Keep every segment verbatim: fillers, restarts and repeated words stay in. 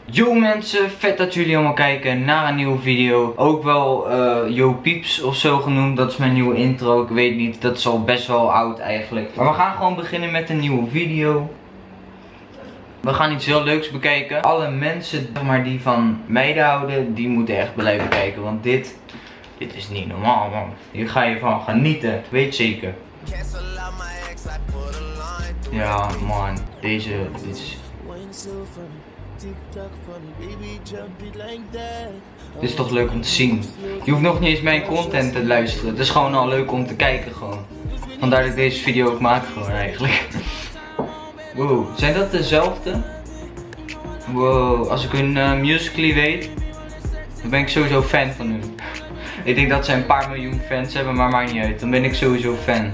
Yo mensen, vet dat jullie allemaal kijken naar een nieuwe video. Ook wel uh, Yo Pieps of zo genoemd, dat is mijn nieuwe intro. Ik weet niet, dat is al best wel oud eigenlijk. Maar we gaan gewoon beginnen met een nieuwe video. We gaan iets heel leuks bekijken. Alle mensen zeg maar, die van meiden houden, die moeten echt blijven kijken. Want dit, dit is niet normaal man. Hier ga je van genieten, weet zeker. Ja man, deze, dit is... Dit is toch leuk om te zien. Je hoeft nog niet eens mijn content te luisteren. Het is gewoon al leuk om te kijken gewoon. Vandaar dat ik deze video ook maak gewoon eigenlijk. Wow, zijn dat dezelfde? Wow, als ik hun uh, Musical.ly weet, dan ben ik sowieso fan van hun. Ik denk dat ze een paar miljoen fans hebben, maar maakt niet uit. Dan ben ik sowieso fan.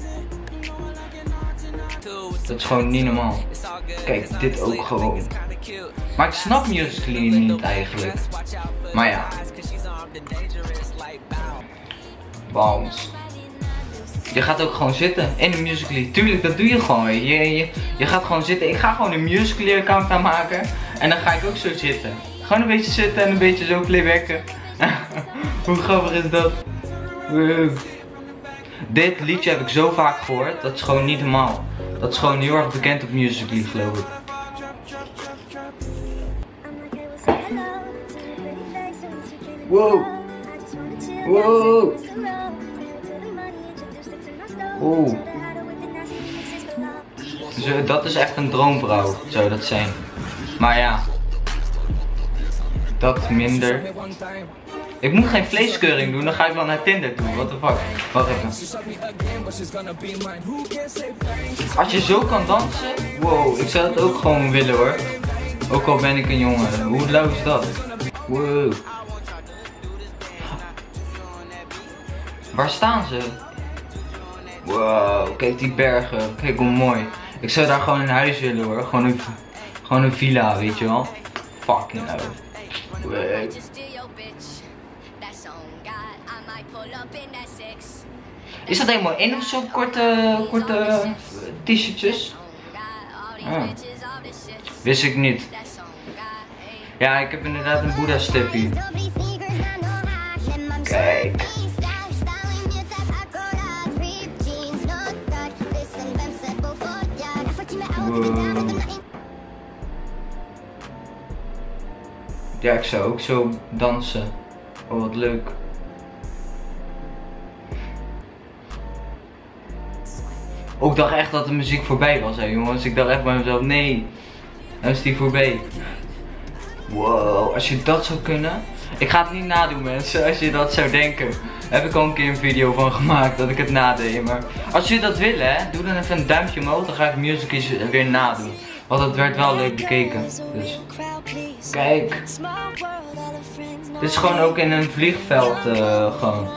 Dat is gewoon niet normaal. Kijk, dit ook gewoon. Maar ik snap Musical.ly niet eigenlijk. Maar ja. Bounce. Je gaat ook gewoon zitten in de Musical.ly. Tuurlijk, dat doe je gewoon. Je, je, je gaat gewoon zitten. Ik ga gewoon een Musical.ly account aanmaken. En dan ga ik ook zo zitten. Gewoon een beetje zitten en een beetje zo playbacken. Hoe grappig is dat? Wow. Dit liedje heb ik zo vaak gehoord. Dat is gewoon niet normaal. Dat is gewoon heel erg bekend op Musical.ly geloof ik. Wow. Wow. Oeh. Zo, dat is echt een droomvrouw, zou dat zijn. Maar ja. Dat minder. Ik moet geen vleeskeuring doen, dan ga ik wel naar Tinder toe. What the fuck? Wacht even. Als je zo kan dansen, wow, ik zou dat ook gewoon willen hoor. Ook al ben ik een jongen. Hoe lauw is dat? Wow. Waar staan ze? Wow, kijk die bergen. Kijk hoe mooi. Ik zou daar gewoon een huis willen hoor. Gewoon een, gewoon een villa, weet je wel. Fucking hell. Wow. Is dat helemaal in of zo korte, korte t-shirtjes? Oh. Wist ik niet. Ja, ik heb inderdaad een Boeddha steppie. Kijk. Wow. Ja, ik zou ook zo dansen. Oh, wat leuk. Oh, ik dacht echt dat de muziek voorbij was, hè jongens. Ik dacht echt bij mezelf, nee. Dan is die voorbij. Wow, als je dat zou kunnen. Ik ga het niet nadoen mensen, als je dat zou denken. Daar heb ik al een keer een video van gemaakt dat ik het nadeed. Maar als jullie dat willen, hè, doe dan even een duimpje omhoog. Dan ga ik Musical.ly weer nadoen. Want het werd wel leuk bekeken. Dus. Kijk. Dit is gewoon ook in een vliegveld uh, gewoon.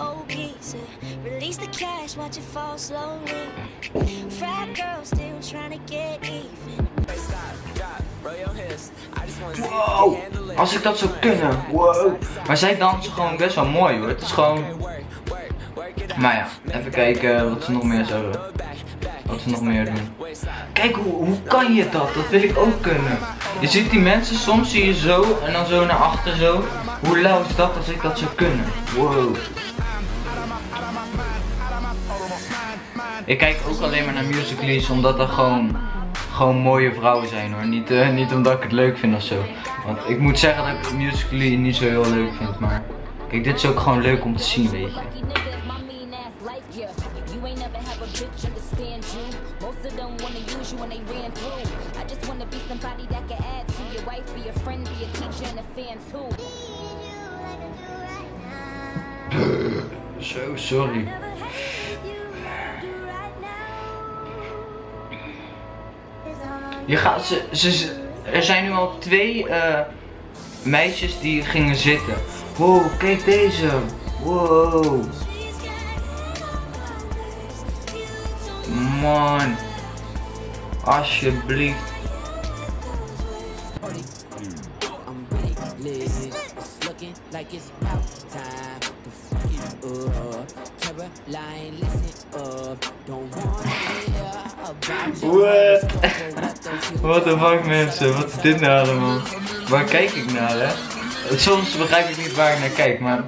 Wow, als ik dat zou kunnen. Wow. Maar zij dansen gewoon best wel mooi hoor. Het is gewoon. Maar ja, even kijken wat ze nog meer zouden. Wat ze nog meer doen. Kijk, hoe, hoe kan je dat? Dat wil ik ook kunnen. Je ziet die mensen, soms zie je zo en dan zo naar achter zo. Hoe lauw is dat als ik dat zou kunnen? Wow. Ik kijk ook alleen maar naar Musical.ly's omdat er gewoon, gewoon mooie vrouwen zijn hoor. Niet, uh, niet omdat ik het leuk vind of zo. Want ik moet zeggen dat ik Musical.ly niet zo heel leuk vind. Maar kijk, dit is ook gewoon leuk om te zien, weet je. Zo, sorry. Je gaat, ze, ze, er zijn nu al twee uh, meisjes die gingen zitten. Wow, kijk deze. Wow. Man. Alsjeblieft. What? What the fuck mensen, wat is dit nou allemaal? Waar kijk ik naar hè? Soms begrijp ik niet waar ik naar kijk, maar...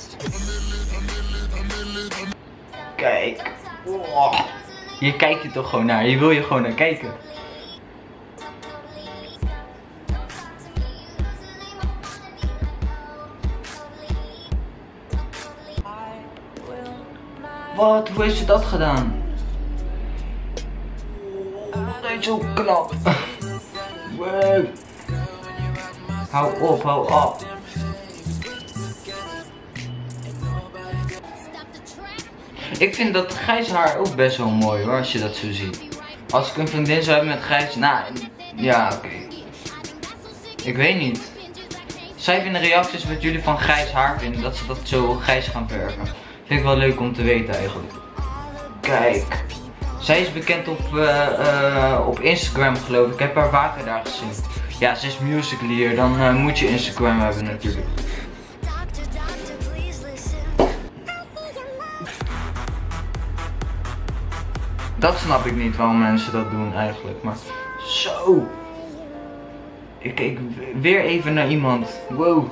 Kijk. Oh. Hier kijk je toch gewoon naar, hier wil je gewoon naar kijken. Wat? Hoe heeft ze dat gedaan? Dat is zo knap. Wow. Hou op, hou op. Ik vind dat grijs haar ook best wel mooi hoor, als je dat zo ziet. Als ik een vriendin zou hebben met grijs, nou, ja oké. Okay. Ik weet niet. Schrijf in de reacties wat jullie van grijs haar vinden, dat ze dat zo grijs gaan verven. Vind ik wel leuk om te weten eigenlijk. Kijk. Zij is bekend op, uh, uh, op Instagram geloof ik. Ik heb haar vaker daar gezien. Ja, ze is Musical.ly, dan uh, moet je Instagram hebben natuurlijk. Dat snap ik niet waarom mensen dat doen eigenlijk. Maar zo. Ik keek weer even naar iemand. Wow.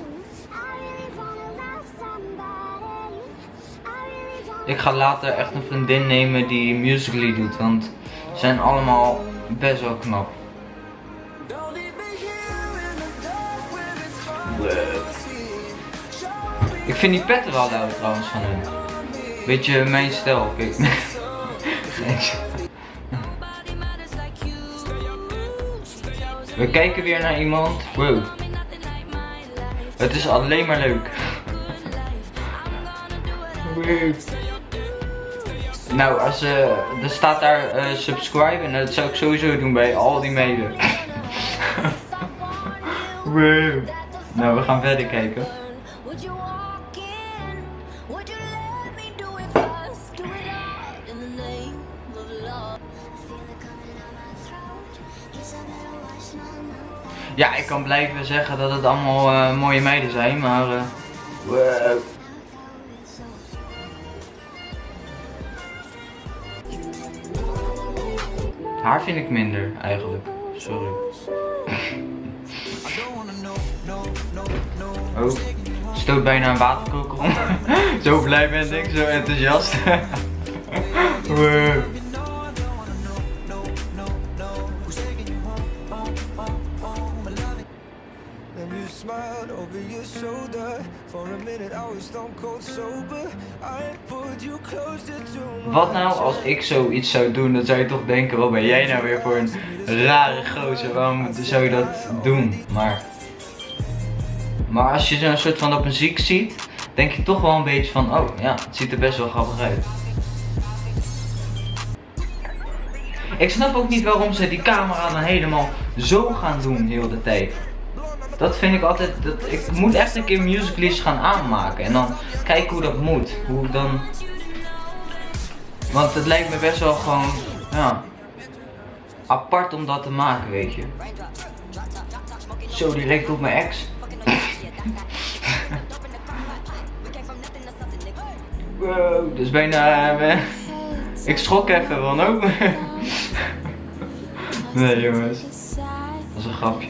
Ik ga later echt een vriendin nemen die Musical.ly doet, want ze zijn allemaal best wel knap. Wow. Ik vind die petten wel leuk trouwens van hun. Beetje mijn stijl, kijk. We kijken weer naar iemand. Wow. Het is alleen maar leuk. Wow. Nou, als, uh, er staat daar uh, subscribe en dat zou ik sowieso doen bij al die meiden. Wow. Nou, we gaan verder kijken. Ja, ik kan blijven zeggen dat het allemaal uh, mooie meiden zijn, maar... Uh, wow. Haar vind ik minder, eigenlijk. Sorry. Oh, stoot bijna een waterkoker om. Zo blij ben ik, zo enthousiast. Wow. Wat nou als ik zoiets zou doen, dan zou je toch denken, wat ben jij nou weer voor een rare gozer, waarom zou je dat doen? Maar, maar als je zo'n soort van op muziek ziet, denk je toch wel een beetje van, oh ja, het ziet er best wel grappig uit. Ik snap ook niet waarom ze die camera dan helemaal zo gaan doen heel de tijd. Dat vind ik altijd, dat, ik moet echt een keer Musical.ly's gaan aanmaken en dan kijken hoe dat moet. Hoe dan... Want het lijkt me best wel gewoon, ja, apart om dat te maken, weet je. Zo, die lijkt op mijn ex. Wow, dus bijna, uh, ik schrok even van ook. Nee jongens, dat is een grapje.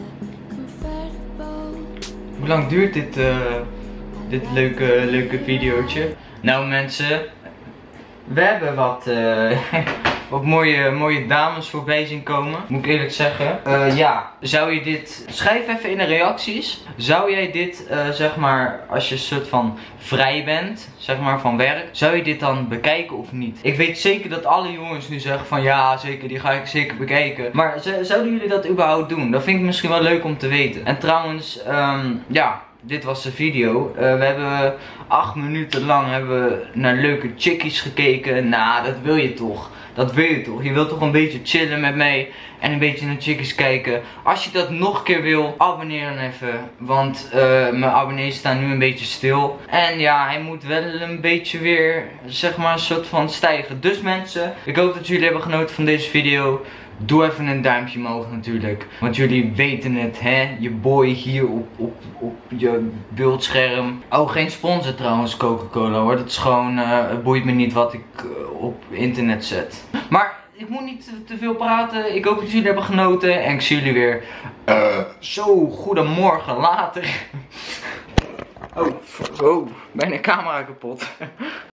Hoe lang duurt dit, uh, dit leuke, leuke videootje? Nou mensen, we hebben wat, uh, wat mooie, mooie dames voorbij zien komen. Moet ik eerlijk zeggen. Uh, ja, zou je dit... Schrijf even in de reacties. Zou jij dit, uh, zeg maar, als je soort van vrij bent, zeg maar, van werk. Zou je dit dan bekijken of niet? Ik weet zeker dat alle jongens nu zeggen van ja, zeker, die ga ik zeker bekijken. Maar zouden jullie dat überhaupt doen? Dat vind ik misschien wel leuk om te weten. En trouwens, um, ja... Dit was de video. Uh, we hebben acht minuten lang hebben we naar leuke chickies gekeken. Nou, dat wil je toch. Dat wil je toch. Je wilt toch een beetje chillen met mij. En een beetje naar chickies kijken. Als je dat nog een keer wil, abonneer dan even. Want uh, mijn abonnees staan nu een beetje stil. En ja, hij moet wel een beetje weer, zeg maar, een soort van stijgen. Dus mensen, ik hoop dat jullie hebben genoten van deze video. Doe even een duimpje omhoog natuurlijk. Want jullie weten het, hè. Je boy hier op, op, op je beeldscherm. Oh, geen sponsor trouwens, Coca-Cola hoor. Dat is gewoon, uh, het boeit me niet wat ik uh, op internet zet. Maar ik moet niet te, te veel praten. Ik hoop dat jullie hebben genoten. En ik zie jullie weer uh, zo goedemorgen later. Oh, oh, bijna camera kapot.